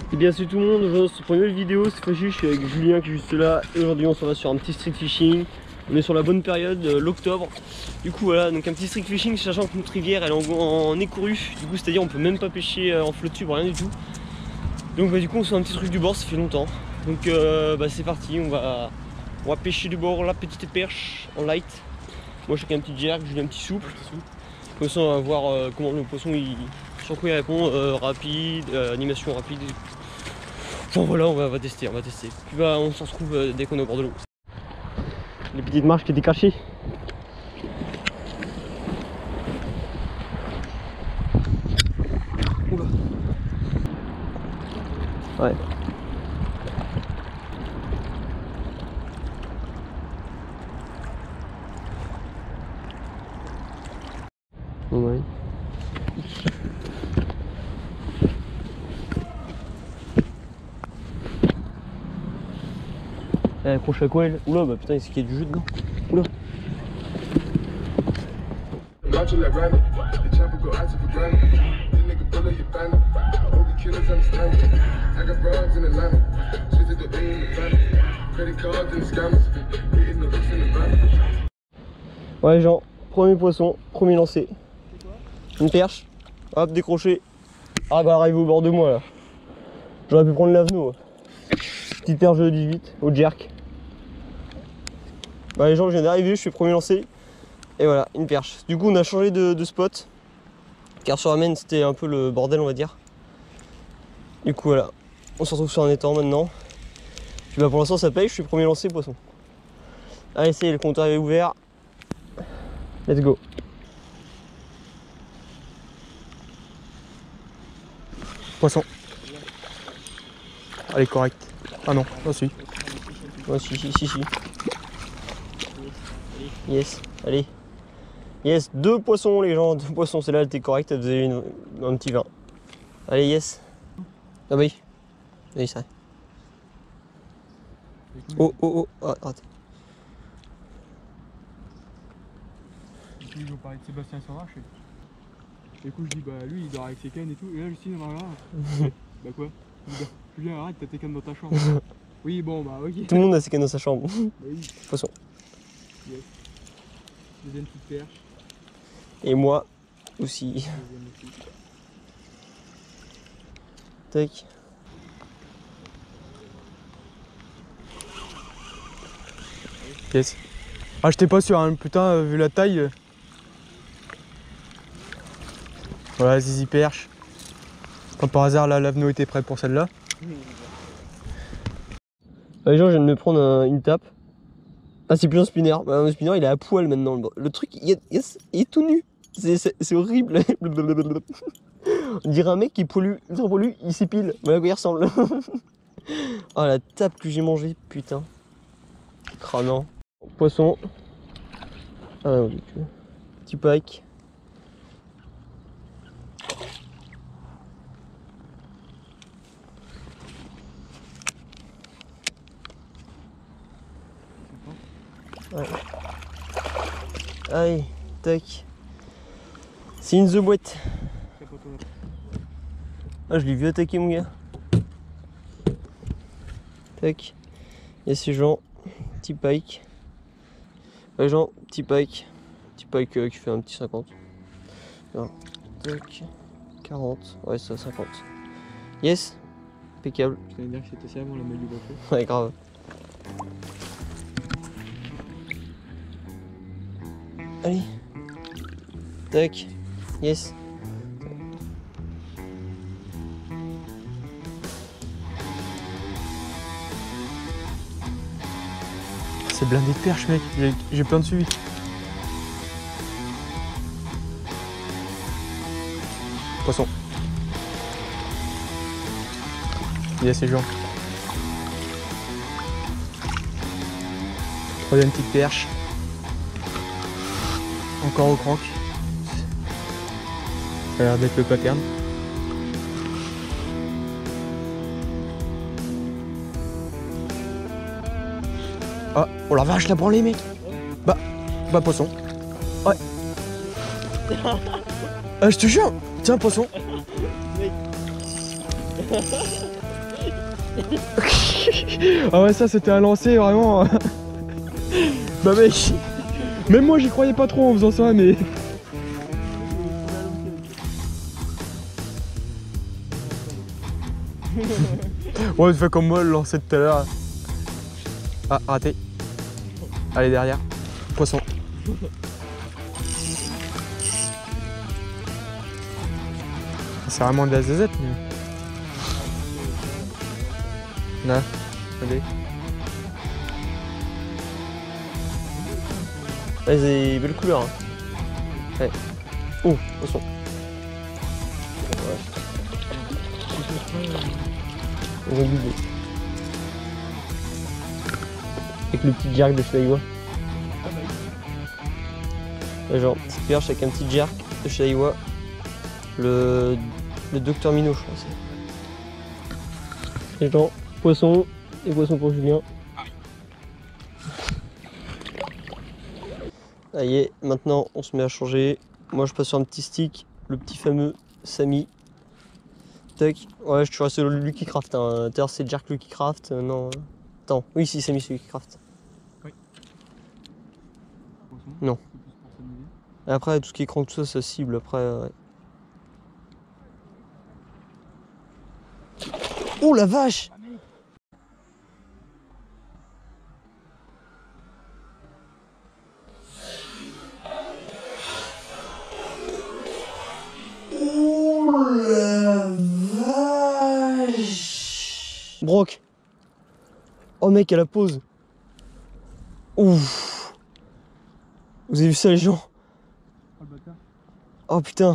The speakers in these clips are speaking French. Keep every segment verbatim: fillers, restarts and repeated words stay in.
Et bien c'est tout le monde, aujourd'hui c'est pour une nouvelle vidéo, cette fois-ci je suis avec Julien qui est juste là et aujourd'hui on s'en va sur un petit street fishing. On est sur la bonne période, euh, l'octobre. Du coup voilà, donc un petit street fishing, sachant que notre rivière elle est en, en écourue, du coup c'est à dire on peut même pas pêcher euh, en flotte tube, rien du tout. Donc bah du coup on se fait un petit truc du bord, ça fait longtemps. Donc euh, bah c'est parti, on va, on va pêcher du bord la petite perche en light. Moi je fais un petit jerk, Julien un petit souple. Comme ça on va voir euh, comment le poisson il, sur quoi il répond, euh, rapide, euh, animation rapide. Bon voilà, on va, on va tester, on va tester. Puis bah on s'en retrouve euh, dès qu'on est au bord de l'eau. Les petites marches qui étaient cachées. Oula. Ouais. Bon, ouais. Elle accroche à quoi elle? Oula, bah putain, c'est qu'il y a du jeu dedans. Oula. Ouais, Jean, premier poisson, premier lancé. Une perche. Hop, décroché. Ah bah arrive au bord de moi là. J'aurais pu prendre l'avenot. Petite perche de dix-huit au jerk. Bah les gens, je viens d'arriver, je suis premier lancé. Et voilà, une perche. Du coup on a changé de, de spot. Car sur la main c'était un peu le bordel on va dire. Du coup voilà, on se retrouve sur un étang maintenant. Puis bah pour l'instant ça paye, je suis premier lancé poisson. Allez c'est le compteur est ouvert. Let's go. Poisson. Allez, correct. Ah non, ah si. Ouais, si, si, si, si. Yes, allez. Yes, deux poissons les gens, deux poissons. Celle-là elle était correcte, elle faisait une, un petit vin. Allez, yes. Ah bah oui. Oui, ça. Oh, oh, oh, ah, arrête. Ils ont parlé de Sébastien Sauvage. Du coup, je dis, bah lui il dort avec ses cannes et tout. Et là, Justine, bah là. Bah quoi? Julien, arrête, t'as tes cannes dans ta chambre. Oui, bon, bah ok. Tout le monde a ses cannes dans sa chambre. Bah oui. Poisson. Yes. Deuxième petite perche. Et moi aussi. Deuxième aussi. Tac. Yes. Ah, j'étais pas sûr, hein, putain, euh, vu la taille. Euh... Voilà, zizi perche. Comme par hasard, là, l'avenot était prêt pour celle-là. Les gens, je viens de me prendre un, une tape. Ah, c'est plus un spinner. Bah, un spinner, il est à poil maintenant. Le truc, il est, il est tout nu. C'est horrible. On dirait un mec qui pollue, ultra pollue, il s'épile. Voilà à quoi il ressemble. Oh, la tape que j'ai mangée, putain. Crânant. Poisson. Ah, oui. Petit pike. Ouais. Allez, tac. C'est in the boîte. Ah, je l'ai vu attaquer mon gars. Tac. Il y a ces gens. Petit pike. Ouais, gens, petit pike. Petit pike euh, qui fait un petit cinquante. Alors, tac. quarante. Ouais, ça, cinquante. Yes. Impeccable. Je t'allais dire que c'était ça avant la maille du bateau. Ouais, grave. Allez. Tac. Yes. C'est blindé de perche, mec. J'ai plein de suivi. Poisson. Il y a ses gens. Troisième petite perche. Encore au crank. Ça a l'air d'être le pattern. Ah, oh la vache, la branlée, mec. Bah, bah poisson. Ouais. Ah, je te jure. Tiens, poisson. Ah ouais, ça c'était un lancer vraiment. Bah mec, même moi j'y croyais pas trop en faisant ça, mais... Ouais, tu fais comme moi le lancer de tout à l'heure. Ah, raté. Allez, derrière. Poisson. C'est vraiment de la zézette, mais... Non, allez. Ouais, c'est belle couleur. Hein. Ouais. Oh, poisson. Ouais. Ils ont buvé. Avec le petit jerk de chez Aiwa. Ouais, genre, petite perche avec un petit jerk de chez Aiwa. Le, le docteur Minot, je crois. Et genre, poisson et poisson pour Julien. Allez, maintenant on se met à changer. Moi je passe sur un petit stick, le petit fameux Samy. Tac. Ouais, je suis resté sur le Lucky Craft. Hein. D'ailleurs, c'est Jerk Lucky Craft. Euh, non. Attends, oui, si, Samy, c'est Lucky Craft. Oui. Non. Et après, tout ce qui est crank, tout ça, ça cible. Après, ouais. Oh la vache! Oh la vache! Brock! Oh mec, à la pause! Ouf! Vous avez vu ça les gens? Oh le bâtard. Oh putain!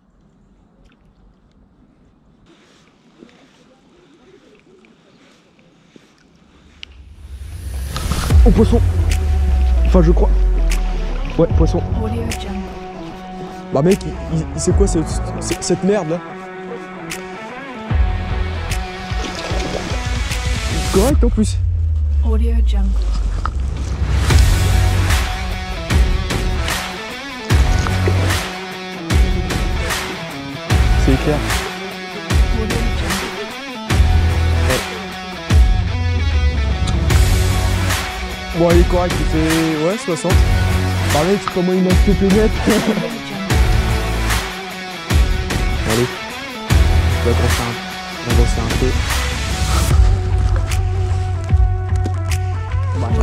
Oh poisson! Enfin je crois. Ouais, poisson. Bah mec, il, il, c'est quoi cette, cette merde là? Correct en plus. Audio Jungle. C'est clair. Audio Jungle. Bon, il est correct, il fait ouais, soixante. Bah mec, comment il m'a fait net. Allez, on va grossir un, on va grossir un peu. Bah,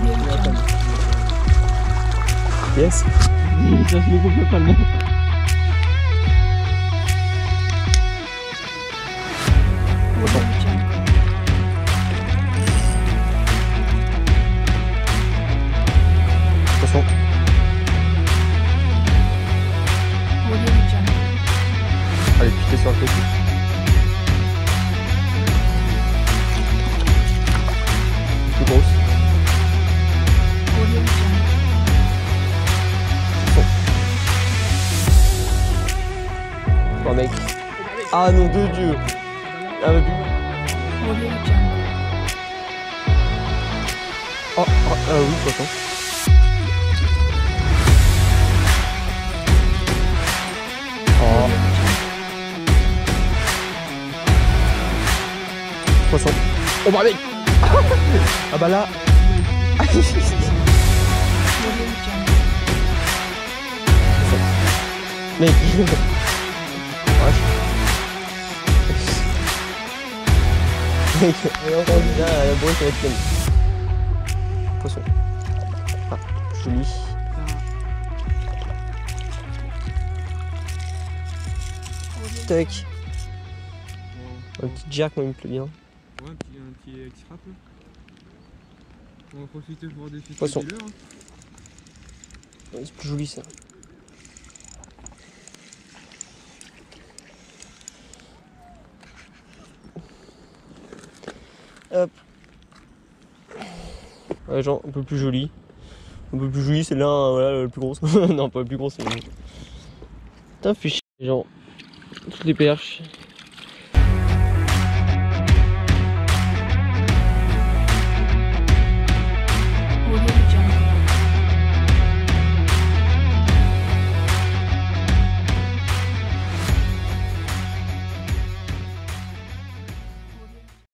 yes. Ça se me complète pas le nom. Audio Jungle. Poisson. Audio Jungle. Allez, piquer sur le côté. Plus grosse. Audio Jungle. Oh mec. Ah non de Dieu. Ah bah plus. Audio Jungle. Oh, oh euh, oui, poisson. Oh, poisson. Oh bah mec. Ah bah là. Audio Jungle. Mec. Mec, on a entendu là, la bruit ça va être pleine. Poisson. Ah, joli. Tac. Un petit jerk, moi il me plaît bien. Ouais, un petit, un petit X-Rap là. On va profiter pour des filles. Poisson. Ouais, c'est plus joli ça. Hop. Ouais, genre un peu plus joli. Un peu plus joli, c'est là, hein, voilà, le plus gros. Non, pas le plus gros, c'est le. Putain, fait chier, genre. Toutes les perches.